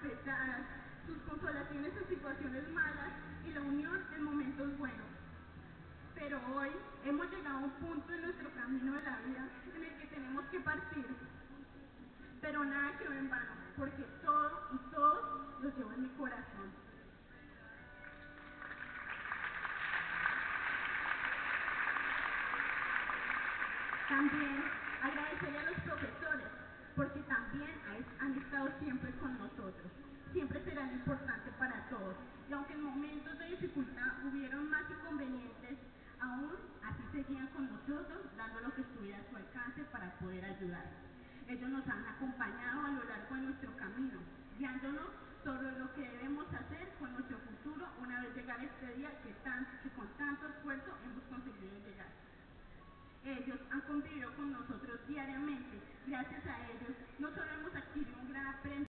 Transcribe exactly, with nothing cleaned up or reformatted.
pesadas, sus consolaciones en situaciones malas y la unión en momentos buenos. Pero hoy hemos llegado a un punto en nuestro camino de la vida en el que tenemos que partir. Pero nada quedó en vano, porque todo y todos los llevo en mi corazón. También agradecerle a los profesores, porque también han estado siempre con nosotros. Siempre serán importantes para todos. Y aunque en momentos de dificultad hubieron más inconvenientes, aún así seguían con nosotros, dando lo que estuviera a su alcance para poder ayudar. Ellos nos han acompañado a lo largo de nuestro camino, guiándonos sobre lo que debemos hacer con nuestro futuro una vez llegar este día que, tan, que con tanto esfuerzo hemos conseguido llegar. Ellos han convivido con nosotros diariamente. Gracias a ellos, no solo hemos adquirido un gran aprendizaje,